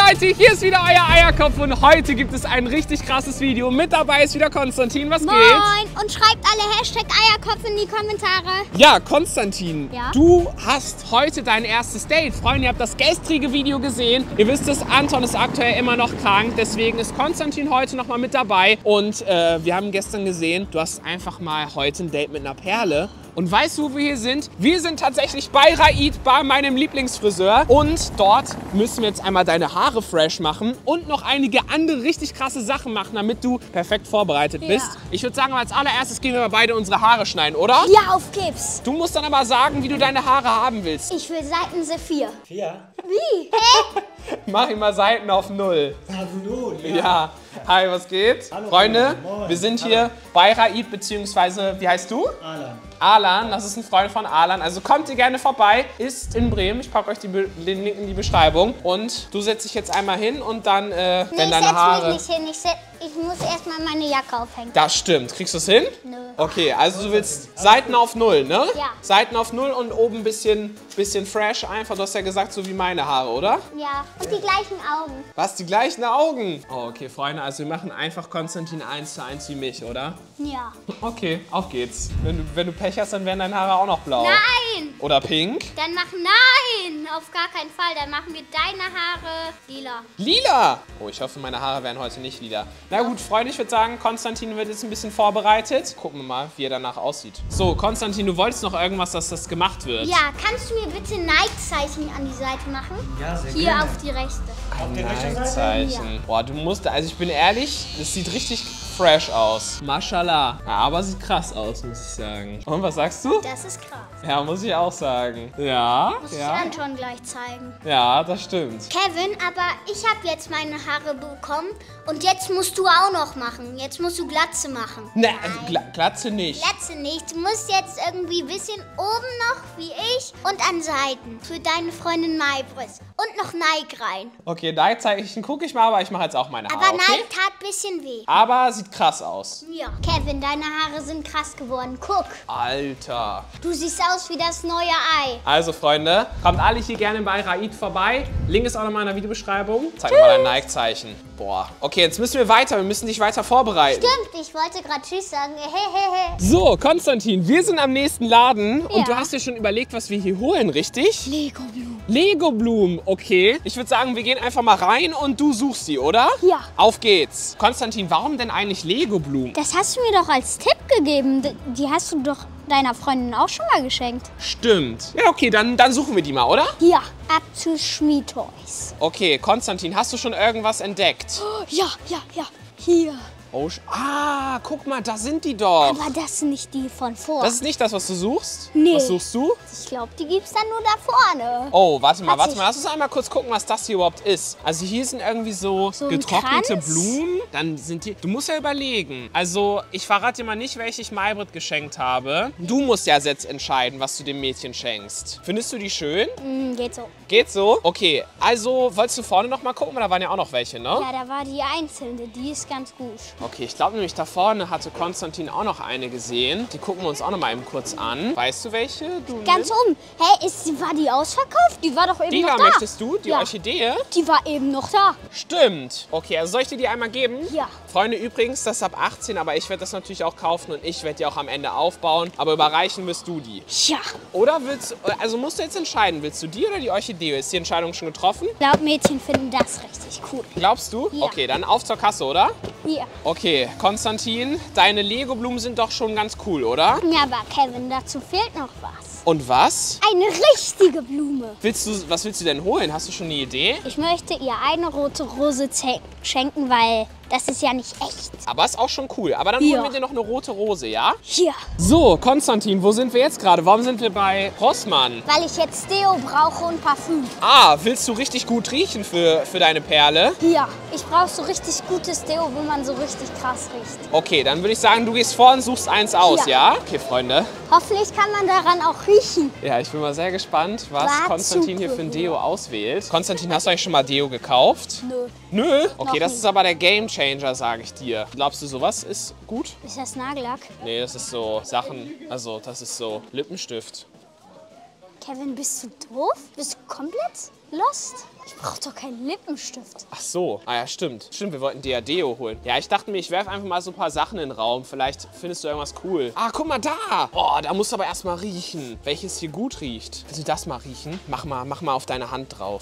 Leute, hier ist wieder euer Eierkopf und heute gibt es ein richtig krasses Video. Mit dabei ist wieder Konstantin, was geht? Moin und schreibt alle Hashtag Eierkopf in die Kommentare. Ja, Konstantin, ja? Du hast heute dein erstes Date. Freunde, ihr habt das gestrige Video gesehen. Ihr wisst es, Anton ist aktuell immer noch krank, deswegen ist Konstantin heute nochmal mit dabei. Und wir haben gestern gesehen, du hast einfach mal heute ein Date mit einer Perle. Und weißt du, wo wir hier sind? Wir sind tatsächlich bei Raid, bei meinem Lieblingsfriseur. Und dort müssen wir jetzt einmal deine Haare fresh machen und noch einige andere richtig krasse Sachen machen, damit du perfekt vorbereitet bist. Ich würde sagen, als allererstes gehen wir mal beide unsere Haare schneiden, oder? Ja, auf geht's. Du musst dann aber sagen, wie du deine Haare haben willst. Ich will Seitense 4. 4? Wie? Hä? Mach ihm mal Seiten auf 0. Auf 0, Ja. Hi, was geht? Hallo, Freunde, moin. wir sind hier bei Raid, beziehungsweise, wie heißt du? Alan. Alan, das ist ein Freund von Alan. Also kommt ihr gerne vorbei, ist in Bremen. Ich packe euch den Link in die Beschreibung. Und du setzt dich jetzt einmal hin und dann, wenn deine Haare... Ich setz mich nicht hin. Ich muss erstmal meine Jacke aufhängen. Das stimmt. Kriegst du es hin? Nö. Okay, also du willst Seiten auf 0, ne? Ja. Seiten auf 0 und oben ein bisschen fresh einfach. Du hast ja gesagt, so wie meine Haare, oder? Ja, und die gleichen Augen. Was, die gleichen Augen? Oh, okay, Freunde, also wir machen einfach Konstantin 1:1 wie mich, oder? Ja. Okay, auf geht's. Wenn du Pech hast, dann werden deine Haare auch noch blau. Nein! Oder pink? Dann nein! Auf gar keinen Fall. Dann machen wir deine Haare lila. Lila! Oh, ich hoffe, meine Haare werden heute nicht lila. Na gut, Freunde, ich würde sagen, Konstantin wird jetzt ein bisschen vorbereitet. Gucken wir mal, wie er danach aussieht. So, Konstantin, du wolltest noch irgendwas, dass das gemacht wird. Ja, kannst du mir bitte Nike-Zeichen an die Seite machen? Ja, sehr Hier gerne. auf die rechte. Auf die rechte Seite? Zeichen. Boah, du musst, also ich bin ehrlich, das sieht richtig fresh aus. Mashallah. Ja, aber sieht krass aus, muss ich sagen. Und was sagst du? Das ist krass. Ja, muss ich auch sagen. Ja, Muss ich ja. Anton gleich zeigen. Ja, das stimmt. Kevin, aber ich habe jetzt meine Haare bekommen und jetzt musst du auch noch machen. Jetzt musst du Glatze machen. Ne, Glatze nicht. Glatze nicht. Du musst jetzt irgendwie ein bisschen oben noch, wie ich, und an Seiten. Für deine Freundin Maybris. Und noch Nike rein. Okay, da zeige ich, gucke ich mal, aber ich mache jetzt auch meine Haare, Aber okay? Nike tat ein bisschen weh. Aber sieht krass aus. Ja. Kevin, deine Haare sind krass geworden. Guck, Alter. du siehst aus wie das neue Ei. Also, Freunde, kommt alle hier gerne bei Raid vorbei. Link ist auch nochmal in der Videobeschreibung. Zeig mal dein Nike-Zeichen. Boah. Okay, jetzt müssen wir weiter. Wir müssen dich weiter vorbereiten. Stimmt, ich wollte gerade Tschüss sagen. Hehehe. So, Konstantin, wir sind am nächsten Laden. Ja. Und du hast dir schon überlegt, was wir hier holen, richtig? Lego-Blumen. Lego-Blumen, okay. Ich würde sagen, wir gehen einfach mal rein und du suchst sie, oder? Ja. Auf geht's. Konstantin, warum denn eigentlich Lego-Blumen? Das hast du mir doch als Tipp gegeben. Die hast du doch deiner Freundin auch schon mal geschenkt. Stimmt. Ja, okay, dann suchen wir die mal, oder? Hier, ab zu Schmied-Toys. Okay, Konstantin, hast du schon irgendwas entdeckt? Ja. Hier. Oh, guck mal, da sind die doch. Aber das sind nicht die von vor. Das ist nicht das, was du suchst? Nee. Was suchst du? Ich glaube, die gibt's dann nur da vorne. Oh, warte mal. Warte. Lass uns einmal kurz gucken, was das hier überhaupt ist. Also hier sind irgendwie so So ein getrocknete Kranz? Blumen. Dann sind die... Du musst ja überlegen. Also ich verrate dir mal nicht, welche ich Maybrit geschenkt habe. Du musst ja jetzt entscheiden, was du dem Mädchen schenkst. Findest du die schön? Geht so. Geht so? Okay, also wolltest du vorne noch mal gucken? Weil da waren ja auch noch welche, ne? Ja, da war die einzelne. Die ist ganz gut. Okay, ich glaube nämlich, da vorne hatte Konstantin auch noch eine gesehen. Die gucken wir uns auch noch mal eben kurz an. Weißt du, welche du Ganz nimmst? oben. Hä, war die ausverkauft? Die war doch eben Die noch da da. möchtest du? Die Ja. Orchidee? Die war eben noch da. Stimmt. Okay, also soll ich dir die einmal geben? Ja. Freunde, übrigens, das ist ab 18, aber ich werde das natürlich auch kaufen und ich werde die auch am Ende aufbauen. Aber überreichen wirst du die. Ja. Oder also musst du jetzt entscheiden, willst du die oder die Orchidee? Ist die Entscheidung schon getroffen? Ich glaube, Mädchen finden das richtig cool. Glaubst du? Ja. Okay, dann auf zur Kasse, oder? Ja. Okay, Konstantin, deine Lego-Blumen sind doch schon ganz cool, oder? Ja, aber Kevin, dazu fehlt noch was. Und was? Eine richtige Blume. Was willst du denn holen? Hast du schon eine Idee? Ich möchte ihr eine rote Rose schenken, weil das ist ja nicht echt. Aber ist auch schon cool. Aber dann Ja. holen wir dir noch eine rote Rose, ja? Hier, So, Konstantin, wo sind wir jetzt gerade? Warum sind wir bei Rossmann? weil ich jetzt Deo brauche und Parfüm. Ah, willst du richtig gut riechen für deine Perle? Hier, ich brauche so richtig gutes Deo, wo man so richtig krass riecht. Okay, dann würde ich sagen, du gehst vor und suchst eins aus, ja? Ja. Okay, Freunde. Hoffentlich kann man daran auch riechen. Ja, ich bin mal sehr gespannt, was War Konstantin hier für ein Deo auswählt. Konstantin, hast du eigentlich schon mal Deo gekauft? Nö. Nö? Okay, Noch das nie. ist aber der Gamechanger, sage ich dir. Glaubst du, sowas ist gut? Ist das Nagellack? Nee, das ist so Sachen, also das ist so Lippenstift. Kevin, bist du doof? Bist du komplett Lost? Ich brauche doch keinen Lippenstift. Ach so. Ah ja, stimmt. Stimmt, wir wollten Deo holen. Ja, ich dachte mir, ich werfe einfach mal so ein paar Sachen in den Raum. Vielleicht findest du irgendwas cool. Ah, guck mal da. Oh, da musst du aber erstmal riechen. Welches hier gut riecht. Willst du das mal riechen? Mach mal auf deine Hand drauf.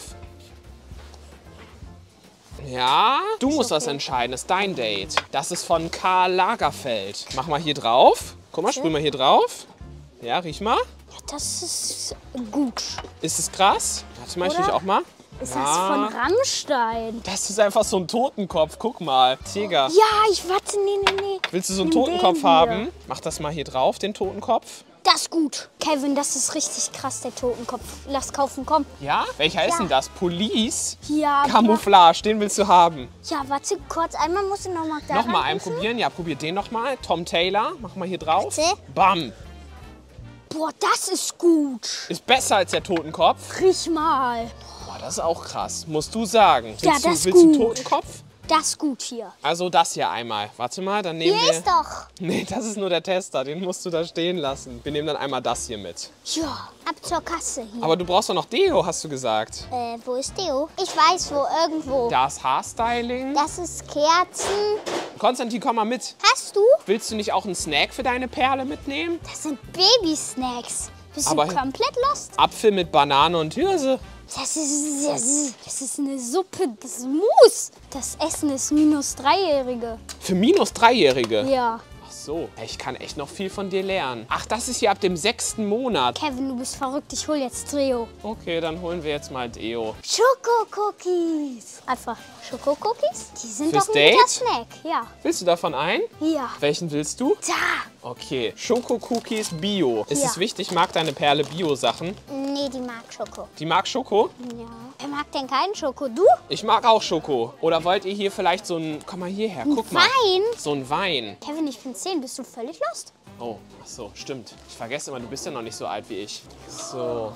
Ja, du musst das entscheiden. Das ist dein Date. Das ist von Karl Lagerfeld. Mach mal hier drauf. Guck mal, sprüh mal hier drauf. Ja, riech mal. Ja, das ist gut. Ist es krass? Warte mal, ich riech auch mal. Ist das von Rammstein? Das ist einfach so ein Totenkopf. Guck mal. Tiger. Ja, ich warte, nee. Willst du so einen Nimm Totenkopf den hier. haben? Mach das mal hier drauf, den Totenkopf. Das ist gut. Kevin, das ist richtig krass, der Totenkopf. Lass kaufen, komm. Ja? Welcher ist denn das? Police? Ja, Camouflage, den willst du haben. ja, warte kurz. Einmal musst du nochmal da Nochmal einen reinpusten. probieren. Ja, probier den nochmal. Tom Taylor. Mach mal hier drauf. Warte. Bam. Boah, das ist gut. Ist besser als der Totenkopf. Riech mal. Boah, das ist auch krass. Musst du sagen. Ja, Willst das ist du einen gut. Totenkopf? Das ist gut hier. Also das hier einmal. Warte mal, dann nehmen Hier wir... ist doch. Nee, das ist nur der Tester. Den musst du da stehen lassen. Wir nehmen dann einmal das hier mit. Ja, ab zur Kasse hier. Aber du brauchst doch noch Deo, hast du gesagt. Wo ist Deo? Ich weiß wo, irgendwo. Das Haarstyling. Das ist Kerzen. Konstantin, komm mal mit. Hast du? Willst du nicht auch einen Snack für deine Perle mitnehmen? Das sind Babysnacks. Bist aber- du komplett lost? Apfel mit Banane und Hirse. Das ist eine Suppe, das ist Mus. Das Essen ist minus 3-Jährige. Für minus 3-Jährige. Ja. Ach so, ich kann echt noch viel von dir lernen. Ach, das ist hier ab dem 6. Monat. Kevin, du bist verrückt, ich hol jetzt Deo. Okay, dann holen wir jetzt mal Deo. Schokocookies. Einfach Schokocookies? Die sind Fürs doch ein guter Date? Snack. Ja. Willst du davon einen? Ja. Welchen willst du? Da. Okay, Schoko-Cookies Bio. Ist Ja. es wichtig, mag deine Perle Bio-Sachen? Nee, die mag Schoko. Die mag Schoko? Ja. Wer mag denn keinen Schoko? Du? Ich mag auch Schoko. Oder wollt ihr hier vielleicht so ein... Komm mal hierher, guck mal. Wein? So ein Wein. Kevin, ich bin 10. Bist du völlig lost? Oh, ach so, stimmt. Ich vergesse immer, du bist ja noch nicht so alt wie ich. So.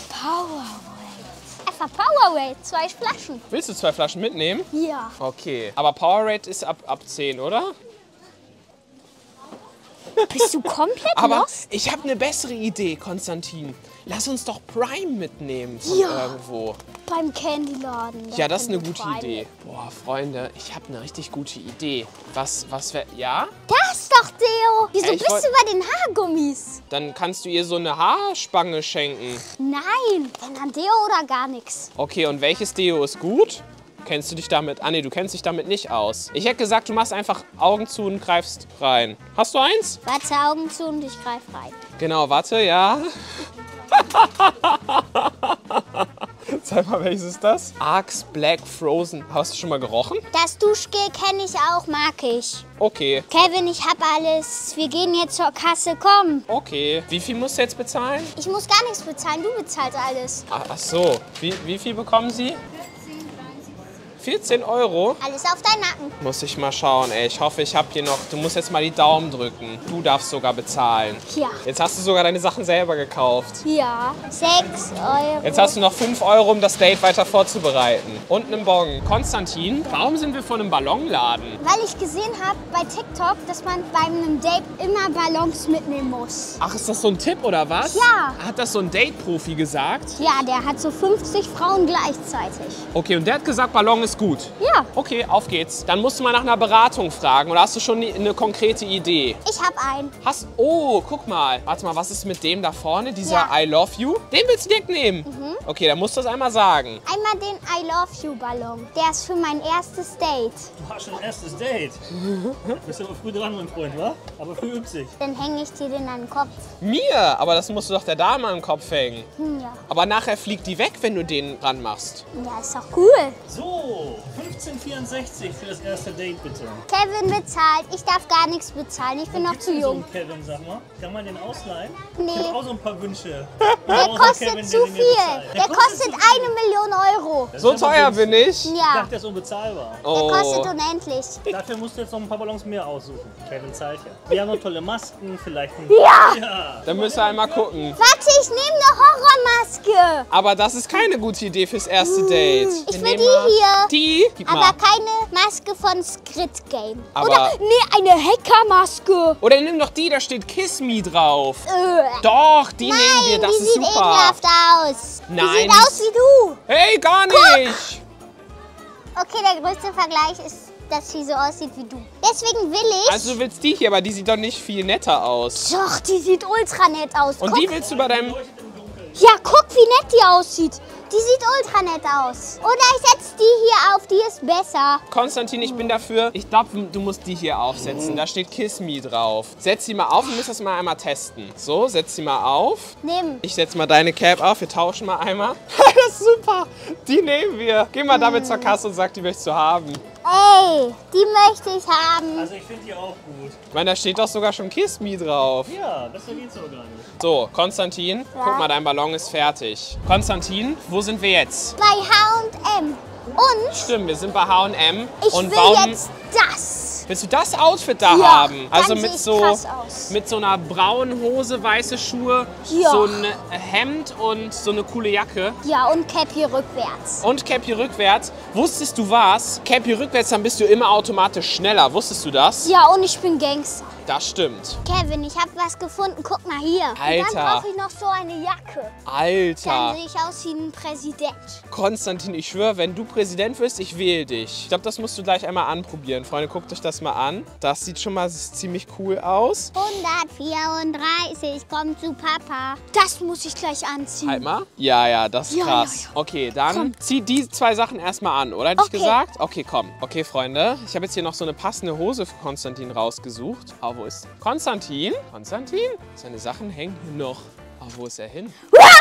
Einfach Powerade, 2 Flaschen. Willst du 2 Flaschen mitnehmen? Ja. Okay. Aber Powerade ist ab 10, oder? Bist du komplett Aber lost? ich habe eine bessere Idee, Konstantin. Lass uns doch Prime mitnehmen von Ja. irgendwo. Beim Candyladen. Ja, das ist eine gute Prime. Idee. Boah, Freunde, ich habe eine richtig gute Idee. Was wäre... Ja? Das ist doch Deo. Wieso Ja, ich bist wollt- du bei den Haargummis? Dann kannst du ihr so eine Haarspange schenken. Nein, wenn dann Deo oder gar nichts. Okay, und welches Deo ist gut? Kennst du dich damit... Ah, nee, du kennst dich damit nicht aus. Ich hätte gesagt, du machst einfach Augen zu und greifst rein. Hast du eins? Warte, Augen zu und ich greif rein. Genau, warte, ja. Sag mal, welches ist das? Axe Black Frozen. Hast du schon mal gerochen? Das Duschgel kenne ich auch, mag ich. Okay, Kevin, ich hab alles. Wir gehen jetzt zur Kasse, komm. okay. Wie viel musst du jetzt bezahlen? Ich muss gar nichts bezahlen, du bezahlst alles. Ach so. Wie viel bekommen Sie? 14 Euro? Alles auf deinen Nacken. Muss ich mal schauen, ey. Ich hoffe, ich habe hier noch... Du musst jetzt mal die Daumen drücken. Du darfst sogar bezahlen. Ja. Jetzt hast du sogar deine Sachen selber gekauft. Ja. 6 Euro. Jetzt hast du noch 5 Euro, um das Date weiter vorzubereiten. Und einen Bon. Konstantin, warum sind wir vor einem Ballonladen? Weil ich gesehen habe bei TikTok, dass man bei einem Date immer Ballons mitnehmen muss. Ach, ist das so ein Tipp oder was? Ja. Hat das so ein Date-Profi gesagt? Ja, der hat so 50 Frauen gleichzeitig. Okay, und der hat gesagt, Ballon ist gut. Ja. Okay, auf geht's. Dann musst du mal nach einer Beratung fragen. Oder hast du schon eine konkrete Idee? Ich hab einen. Oh, guck mal. Warte mal, was ist mit dem da vorne? Dieser Ja. I love you? Den willst du direkt nehmen? Okay, dann musst du das einmal sagen. Einmal den I love you Ballon. Der ist für mein erstes Date. Du hast schon ein erstes Date. Du bist aber früh dran, mein Freund, wa? Aber früh übt sich. Dann hänge ich dir den an den Kopf. Mir? Aber das musst du doch der Dame am Kopf hängen. Ja. Aber nachher fliegt die weg, wenn du den ranmachst. Ja, ist doch cool. So, 15,64 für das erste Date, bitte. Kevin bezahlt. Ich darf gar nichts bezahlen. Ich bin noch Gibt's zu denn so jung. einen Kevin, sag mal? Kann man den ausleihen? Nee. Ich hab auch so ein paar Wünsche. Der kostet zu viel. Der kostet zu 1 Million Euro. Das So ist aber teuer günstig. bin ich. Ich Ja, dachte, der ist unbezahlbar. der Oh. kostet unendlich. Dafür musst du jetzt noch ein paar Ballons mehr aussuchen. Kevin zahlt ja. Wir haben noch tolle Masken, vielleicht ein... Ja! Dann müssen wir einmal gucken. Warte, ich nehme eine Horrormaske. Aber das ist keine gute Idee fürs erste Date. Ich Wir will nehmen die mal hier. Die? Gib Aber mal. keine Maske von Squid Game. Aber Nee, eine Hackermaske. oder nimm doch die, da steht Kiss Me drauf. Doch, die nehmen wir, das die ist sieht super. ekelhaft aus. Nein. Die sieht aus wie du. Hey, gar nicht. Okay, der größte Vergleich ist, dass sie so aussieht wie du. Deswegen will ich... Also du willst die hier, aber die sieht doch nicht viel netter aus. Doch, die sieht ultra nett aus. Und Guck. die willst du bei deinem... Ja, guck, wie nett die aussieht. Die sieht ultra nett aus. Oder ich setze die hier auf, die ist besser. Konstantin, ich bin dafür. Ich glaube, du musst die hier aufsetzen. Da steht Kiss Me drauf. Setz sie mal auf und müssen das mal einmal testen. So, setz sie mal auf. Nimm. Ich setze mal deine Cap auf. Wir tauschen mal einmal. Das ist super. Die nehmen wir. Geh mal damit zur Kasse und sag, die möchtest du haben. Ey, die möchte ich haben. Also ich finde die auch gut. Ich meine, da steht doch sogar schon Kiss Me drauf. Ja, besser geht's aber gar nicht. So, Konstantin, guck mal, dein Ballon ist fertig. Konstantin, wo sind wir jetzt? Bei H&M. Und Stimmt, wir sind bei H&M. ich und will jetzt das. Willst du das Outfit da Ja, haben? dann Also sehe mit ich so, krass aus. mit so einer braunen Hose, weiße Schuhe, Ja. so ein Hemd und so eine coole Jacke. Ja, und Cappy rückwärts. Und Cappy rückwärts. Wusstest du was? Cappy rückwärts, dann bist du immer automatisch schneller. Wusstest du das? Ja, und ich bin Gangster. Das stimmt. Kevin, ich habe was gefunden. Guck mal hier. Und Alter. dann brauche ich noch so eine Jacke. Dann Alter. sehe ich aus wie ein Präsident. Konstantin, ich schwöre, wenn du Präsident wirst, ich wähle dich. Ich glaube, das musst du gleich einmal anprobieren. Freunde, guckt euch das mal an. Das sieht schon mal ziemlich cool aus. 134 kommt zu Papa. Das muss ich gleich anziehen. Halt mal. Ja, das ist Ja, krass. ja. Okay, dann zieh die zwei Sachen erstmal an, oder? Hätte ich Okay. gesagt? Okay, komm. Okay, Freunde, ich habe jetzt hier noch so eine passende Hose für Konstantin rausgesucht. Aber wo ist Konstantin? Konstantin? Seine Sachen hängen hier noch. Aber wo ist er hin?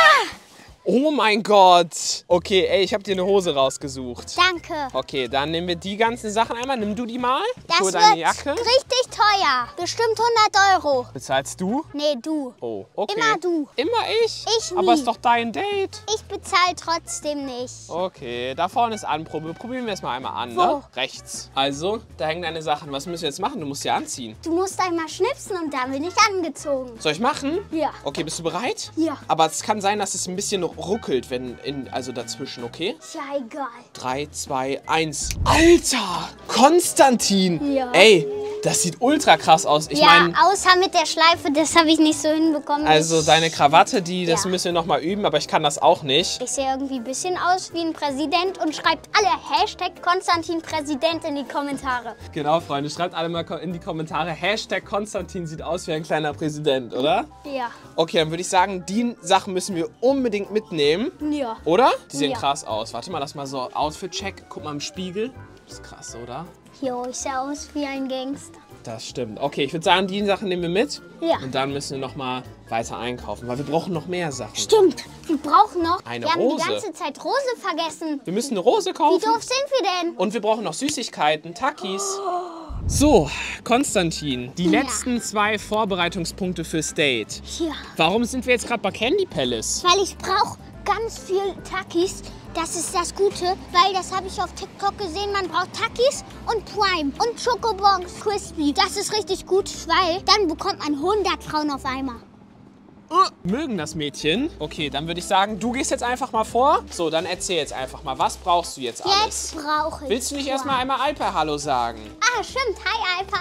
Oh mein Gott. Okay, ey, ich habe dir eine Hose rausgesucht. Danke. Okay, dann nehmen wir die ganzen Sachen einmal. Nimm du die mal. Ich Das hole wird deine Jacke. richtig teuer. Bestimmt 100 Euro. Bezahlst du? Nee, du. Oh, okay. Immer du. Immer ich? Ich nie. Aber ist doch dein Date. Ich bezahle trotzdem nicht. Okay, da vorne ist Anprobe. Probieren wir es mal einmal an, Wo? ne? Rechts. Also, da hängen deine Sachen. Was müssen wir jetzt machen? Du musst sie anziehen. Du musst einmal schnipsen und dann bin ich angezogen. Soll ich machen? Ja. Okay, bist du bereit? Ja. Aber es kann sein, dass es ein bisschen ruckelt, also dazwischen, okay? Ja, egal. 3, 2, 1. Alter! Konstantin! Ja. Ey, das sieht ultra krass aus. Ich Ja, meine, außer mit der Schleife, das habe ich nicht so hinbekommen. also deine Krawatte, das Ja. müssen wir noch mal üben, aber ich kann das auch nicht. Ich sehe irgendwie ein bisschen aus wie ein Präsident und schreibt alle Hashtag Konstantin Präsident in die Kommentare. Genau, Freunde, schreibt alle mal in die Kommentare, Hashtag Konstantin sieht aus wie ein kleiner Präsident, oder? Ja. Okay, dann würde ich sagen, die Sachen müssen wir unbedingt mitnehmen. Ja. Oder? Die sehen Ja. krass aus. Warte mal, lass mal so Outfit-Check. Guck mal im Spiegel. Das ist krass, oder? Jo, ich sehe aus wie ein Gangster. Das stimmt. Okay, ich würde sagen, die Sachen nehmen wir mit. Ja. Und dann müssen wir noch mal weiter einkaufen, weil wir brauchen noch mehr Sachen. Stimmt, wir brauchen noch. Eine wir haben Rose. die ganze Zeit Rose vergessen. Wir müssen eine Rose Wie kaufen. doof sind wir denn? Und wir brauchen noch Süßigkeiten, Takis. So, Konstantin, die Ja. letzten 2 Vorbereitungspunkte fürs Date. Ja. Warum sind wir jetzt gerade bei Candy Palace? Weil ich brauche ganz viel Takis. Das ist das Gute, weil das habe ich auf TikTok gesehen. Man braucht Takis und Prime und Schokobons Crispy. Das ist richtig gut, weil dann bekommt man 100 Frauen auf einmal. Mögen das Mädchen? Okay, dann würde ich sagen, du gehst jetzt einfach mal vor. So, dann erzähl jetzt einfach mal, was brauchst du jetzt alles? Jetzt brauche ich. Willst du nicht erstmal einmal Alper Hallo sagen? Ah, stimmt. Hi, Alper.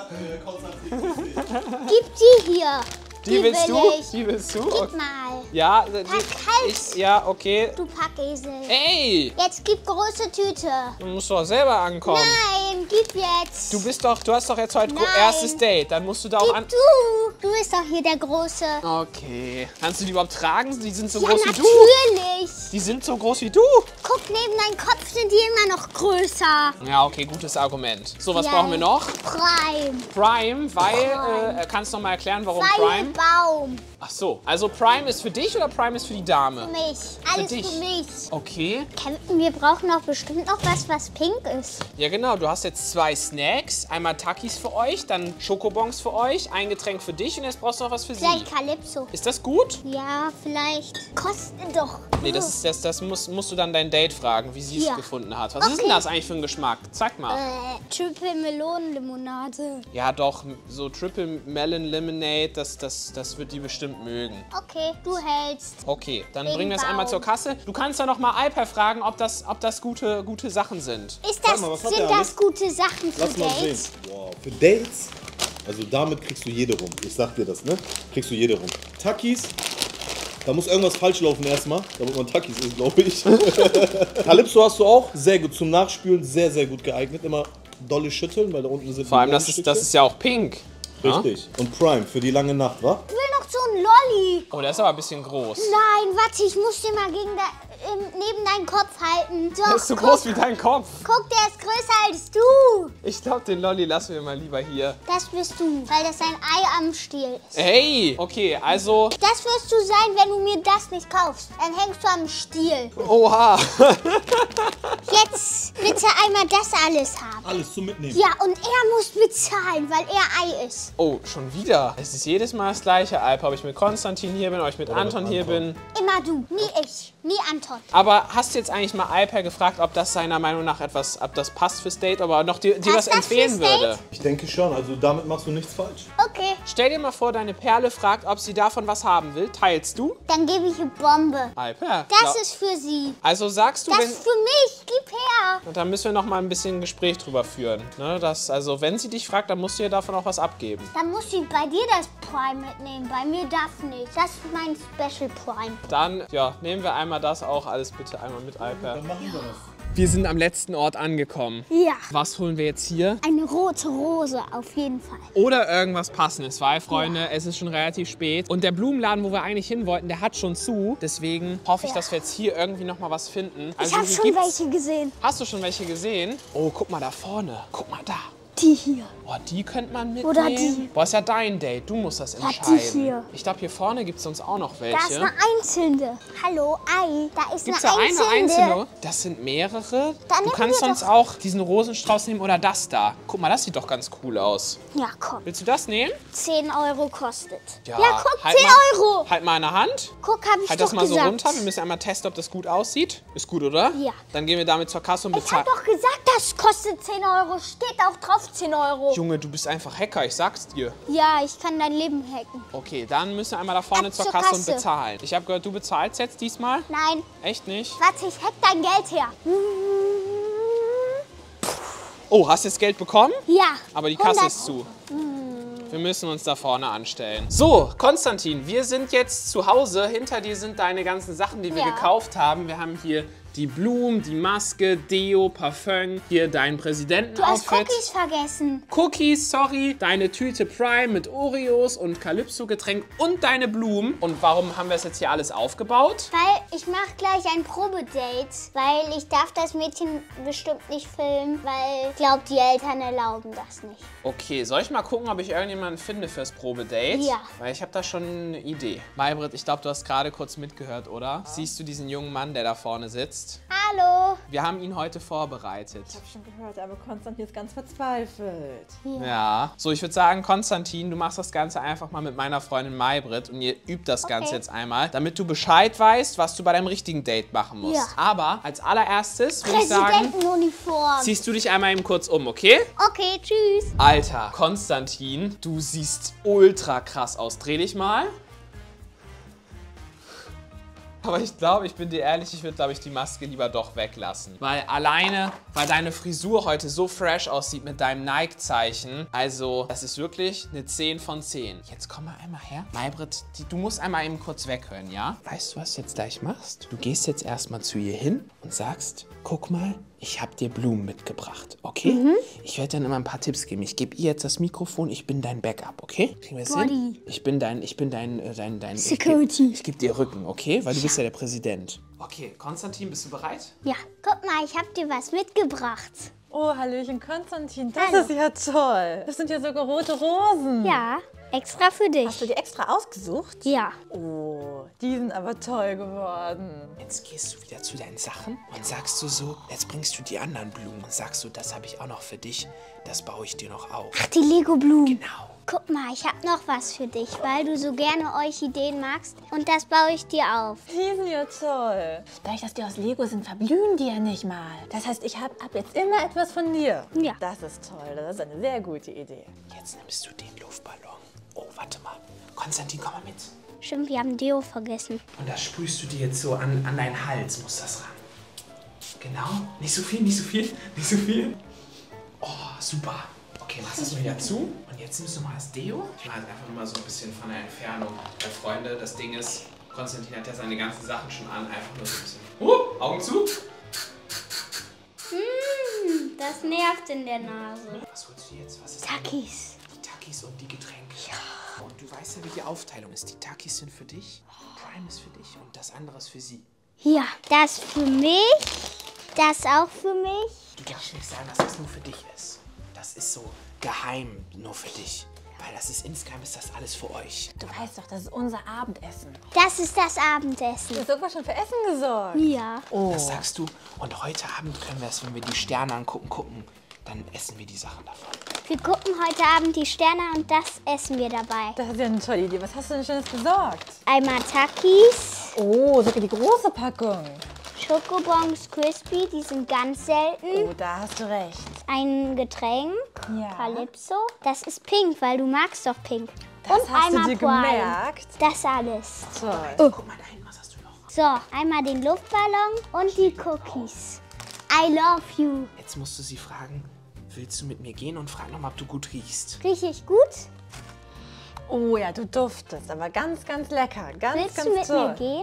Gib die hier. Die willst will du? ich. Die willst du? Gib mal. Ja, halt. ja, okay. Du Packesel. Ey, Jetzt gib große Tüte. du musst doch selber ankommen. Nein, gib jetzt. Du hast doch jetzt heute Nein. erstes Date. Dann musst du da auch an... Gib du. Du bist doch hier der Große. Okay. Kannst du die überhaupt tragen? Die sind so Ja, groß wie du. natürlich. Die sind so groß wie du. Guck, neben deinem Kopf sind die immer noch größer. Ja, okay, gutes Argument. So, was Ja. brauchen wir noch? Prime. Prime, weil... Prime. kannst du noch mal erklären, warum Weil Prime? Baum. Ach so, also Prime ist für dich oder Prime ist für die Dame? Für mich. Alles dich. für mich. Okay. Kevin, wir brauchen doch bestimmt noch was pink ist. Ja genau, du hast jetzt 2 Snacks. Einmal Takis für euch, dann Schokobons für euch, ein Getränk für dich und jetzt brauchst du noch was für sie. Vielleicht Calypso. Ist das gut? Ja, vielleicht. Kostet doch. Nee, das musst du dann dein Date fragen, wie sie es Ja. gefunden hat. Was ist denn Okay. das eigentlich für ein Geschmack? Zeig mal. Triple Melonenlimonade. Ja doch, so Triple Melon Lemonade, das wird die bestimmt bestimmt mögen. Okay, du hältst. Okay, dann Wegen bringen wir es Baum. einmal zur Kasse. Du kannst ja noch mal Alper fragen, ob das gute Sachen sind. Sind was hat das der alles? gute Sachen für Lass mal sehen. Dates? Wow, für Dates, also damit kriegst du jede rum. Ich sag dir das, ne? Kriegst du jede rum. Takis, da muss irgendwas falsch laufen erstmal, damit man Takis isst, glaube ich. Calypso hast du auch, sehr gut zum Nachspülen, sehr, sehr gut geeignet. Immer dolle schütteln, weil da unten sind Vor allem, die das ist ja auch pink. Richtig. Und Prime für die lange Nacht, wa? Ich will noch so einen Lolli. Oh, der ist aber ein bisschen groß. Nein, warte, ich muss den mal neben deinen Kopf halten. Doch, Der ist so groß wie dein Kopf. guck, der ist größer als du. Ich glaube, den Lolli lassen wir mal lieber hier. Das bist du, weil das ein Ei am Stiel ist. Hey, okay, also... Das wirst du sein, wenn du mir das nicht kaufst. Dann hängst du am Stiel. Oha. Jetzt bitte einmal das alles haben. Alles zum Mitnehmen. Ja, und er muss bezahlen, weil er Ei ist. Oh, schon wieder. Es ist jedes Mal das gleiche, Alper. Ob ich mit Konstantin hier bin, ob ich mit Anton hier bin. Immer du, nie ich, nie Anton. Aber hast du jetzt eigentlich mal Alper gefragt, ob das seiner Meinung nach ob das passt fürs Date, ob er noch dir was das empfehlen fürs Date? würde? Ich denke schon, also damit machst du nichts falsch. Okay, Stell dir mal vor, deine Perle fragt, ob sie davon was haben will. Teilst du? dann gebe ich eine Bombe. Alper. Das ist für sie. Also sagst du, Das wenn... ist für mich. Gib her. Und da müssen wir noch mal ein bisschen ein Gespräch drüber führen. Ne? Also wenn sie dich fragt, dann musst du ihr davon auch was abgeben. Dann muss sie bei dir das Prime mitnehmen. Bei mir darf nicht. Das ist mein Special Prime. Dann, ja, nehmen wir einmal das auch alles bitte einmal mit, Alper. Dann machen wir das. Wir sind am letzten Ort angekommen. Ja. Was holen wir jetzt hier? Eine rote Rose, auf jeden Fall. Oder irgendwas Passendes, weil, Freunde, es ist schon relativ spät. Und der Blumenladen, wo wir eigentlich hin wollten, der hat schon zu. Deswegen hoffe ich, dass wir jetzt hier irgendwie noch mal was finden. Ich habe hier schon gibt's- welche gesehen. Hast du schon welche gesehen? Oh, guck mal da vorne. Guck mal da. Die hier. Boah, die könnte man mitnehmen. Oder die. Boah, ist ja dein Date. Du musst das die entscheiden. hier. Ich glaube, hier vorne gibt es sonst auch noch welche. Da ist eine einzelne. Hallo, Ei. Da ist Gibt's da eine eine einzelne. einzelne? Das sind mehrere. Dann Du nehmen kannst wir sonst doch- auch diesen Rosenstrauß nehmen oder das da. Guck mal, das sieht doch ganz cool aus. Ja, komm. Willst du das nehmen? 10 Euro kostet. Ja, guck, halt 10 mal, Euro. Halt mal in der Hand. Guck, hab ich Halt doch das mal gesagt. so runter. Wir müssen einmal testen, ob das gut aussieht. Ist gut, oder? Ja. Dann gehen wir damit zur Kasse und Ich bezahlen. hab doch gesagt, das kostet 10 Euro. Steht auch drauf 10 Euro. Junge, du bist einfach Hacker, ich sag's dir. Ja, ich kann dein Leben hacken. Okay, dann müssen wir einmal da vorne Ab zur zur Kasse und Kasse. bezahlen. Ich habe gehört, du bezahlst jetzt diesmal? Nein, Echt nicht? warte, ich hack dein Geld her. Oh, hast du jetzt Geld bekommen? Ja. Aber die Kasse 100 ist zu. Wir müssen uns da vorne anstellen. So, Konstantin, wir sind jetzt zu Hause. Hinter dir sind deine ganzen Sachen, die wir Ja. gekauft haben. Wir haben hier die Blumen, die Maske, Deo, Parfum. Hier dein Du hast Präsidentenoutfit. Cookies vergessen. Cookies, sorry. Deine Tüte Prime mit Oreos und Calypso-Getränk und deine Blumen. Und warum haben wir es jetzt hier alles aufgebaut? Weil ich mache gleich ein Probedate. Weil ich darf das Mädchen bestimmt nicht filmen. Weil ich glaube, die Eltern erlauben das nicht. Okay, soll ich mal gucken, ob ich irgendjemanden finde fürs Probedate? Ja. Weil ich habe da schon eine Idee. Maybrit, ich glaube, du hast gerade kurz mitgehört, oder? Siehst du diesen jungen Mann, der da vorne sitzt? Hallo. Wir haben ihn heute vorbereitet. Ich habe schon gehört, aber Konstantin ist ganz verzweifelt. Ja. So, ich würde sagen, Konstantin, du machst das Ganze einfach mal mit meiner Freundin Maybrit und ihr übt das Ganze jetzt einmal, damit du Bescheid weißt, was du bei deinem richtigen Date machen musst. Ja. Aber als allererstes würde ich sagen, Präsidentenuniform. ziehst du dich einmal eben kurz um, okay? Okay, tschüss. Alter, Konstantin, du siehst ultra krass aus. Dreh dich mal. Aber ich glaube, ich bin dir ehrlich, ich würde, glaube ich, die Maske lieber doch weglassen. Weil deine Frisur heute so fresh aussieht mit deinem Nike-Zeichen. Also, das ist wirklich eine 10 von 10. Jetzt komm mal einmal her. Maybrit, du musst einmal eben kurz weghören, ja? Weißt du, was du jetzt gleich machst? Du gehst jetzt erstmal zu ihr hin und sagst, guck mal, ich habe dir Blumen mitgebracht, okay? Ich werde dann immer ein paar Tipps geben. Ich gebe ihr jetzt das Mikrofon, ich bin dein Backup, okay? Kriegen wir es hin? Ich bin dein Security. Ich gebe dir Rücken, okay? Weil du bist ja der Präsident. Okay, Konstantin, bist du bereit? Ja, guck mal, ich habe dir was mitgebracht. Oh, Hallöchen, Konstantin, das Hallo. ist ja toll. Das sind ja sogar rote Rosen. Ja, extra für dich. Hast du die extra ausgesucht? Ja. Oh, die sind aber toll geworden. Jetzt gehst du wieder zu deinen Sachen und sagst du so, jetzt bringst du die anderen Blumen und sagst du, das habe ich auch noch für dich, das baue ich dir noch auf. Ach, die Lego-Blumen. Genau. Guck mal, ich habe noch was für dich, weil du so gerne Orchideen magst. Und das baue ich dir auf. Die sind ja toll. Dadurch, dass die aus Lego sind, verblühen die ja nicht mal. Das heißt, ich habe ab jetzt immer etwas von dir. Ja. Das ist toll, das ist eine sehr gute Idee. Jetzt nimmst du den Luftballon. Oh, warte mal. Konstantin, komm mal mit. Stimmt, wir haben Deo vergessen. Und das sprühst du dir jetzt so an deinen Hals, muss das ran. Genau. Nicht so viel, nicht so viel, nicht so viel. Oh, super. Okay, machst das mal wieder zu. Und jetzt nimmst du mal das Deo. Ich mache jetzt einfach nur mal so ein bisschen von der Entfernung. Weil, Freunde, das Ding ist, Konstantin hat ja seine ganzen Sachen schon an. Einfach nur so ein bisschen. Augen zu. Das nervt in der Nase. Was holst du jetzt? Was ist Takis. Die Takis und die Getränke. Ja. Und du weißt ja, wie die Aufteilung ist. Die Takis sind für dich, Prime ist für dich und das andere ist für sie. Ja, das für mich. Das auch für mich. Du darfst nicht sagen, dass das nur für dich ist. Das ist so geheim nur für dich. Weil das ist insgeheim ist das alles für euch. Du weißt doch, das ist unser Abendessen. Das ist das Abendessen. Du hast sogar schon für Essen gesorgt. Ja. Oh. Das sagst du. Und heute Abend können wir es, wenn wir die Sterne gucken, dann essen wir die Sachen davon. Wir gucken heute Abend die Sterne und das essen wir dabei. Das ist ja eine tolle Idee. Was hast du denn Schönes besorgt? Einmal Takis, Oh, sogar die große Packung. Schokobons Crispy, die sind ganz selten. Oh, da hast du recht. Ein Getränk, Ja. Calypso. Das ist pink, weil du magst doch pink. Das und hast du einmal dir Prime. gemerkt? Das alles. Toll. Guck mal da hinten, was hast du noch? So, einmal den Luftballon und die Cookies. I love you. Jetzt musst du sie fragen, willst du mit mir gehen und frag nochmal, ob du gut riechst. Riech ich gut? Oh ja, du duftest, aber ganz, ganz lecker. Ganz, Willst ganz du mit toll. mir gehen?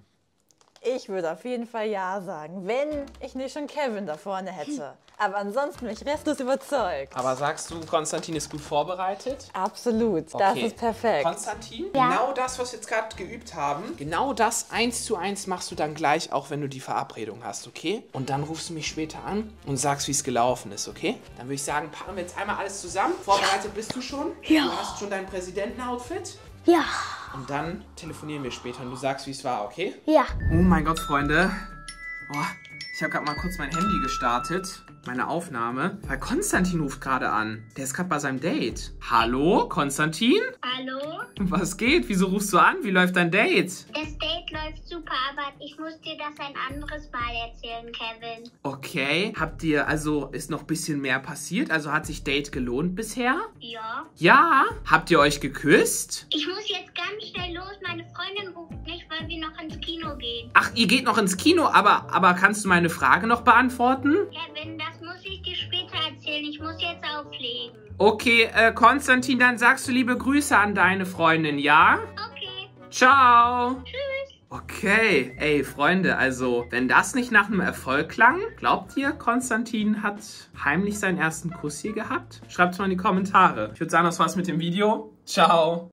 Ich würde auf jeden Fall ja sagen, wenn ich nicht schon Kevin da vorne hätte. Aber ansonsten bin ich restlos überzeugt. Aber sagst du, Konstantin ist gut vorbereitet? Absolut, das Okay. ist perfekt. Konstantin, Ja. genau das, was wir jetzt gerade geübt haben, genau das 1:1 machst du dann gleich, auch wenn du die Verabredung hast, okay? Und dann rufst du mich später an und sagst, wie es gelaufen ist, okay? Dann würde ich sagen, packen wir jetzt einmal alles zusammen. Vorbereitet bist du schon? Ja. Du hast schon dein Präsidenten-Outfit? Ja. Und dann telefonieren wir später und du sagst, wie es war, okay? Ja. Oh mein Gott, Freunde. Oh, ich habe gerade mal kurz mein Handy gestartet. Meine Aufnahme. Weil Konstantin ruft gerade an. Der ist gerade bei seinem Date. Hallo, Konstantin? Hallo? Was geht? Wieso rufst du an? Wie läuft dein Date? Das Date läuft super, aber ich muss dir das ein anderes Mal erzählen, Kevin. Okay. Ist noch ein bisschen mehr passiert? Also hat sich Date gelohnt bisher? Ja. Ja? Habt ihr euch geküsst? Ich muss jetzt ganz schnell los. Meine Freundin ruft mich, weil wir noch ins Kino gehen. Ach, ihr geht noch ins Kino, aber kannst du meine Frage noch beantworten? Kevin, das muss ich dir später erzählen. Ich muss jetzt auflegen. Okay, Konstantin, dann sagst du liebe Grüße an deine Freundin, ja? Okay. Ciao. Tschüss. Okay, ey, Freunde, also, wenn das nicht nach einem Erfolg klang, glaubt ihr, Konstantin hat heimlich seinen ersten Kuss hier gehabt? Schreibt es mal in die Kommentare. Ich würde sagen, das war's mit dem Video. Ciao.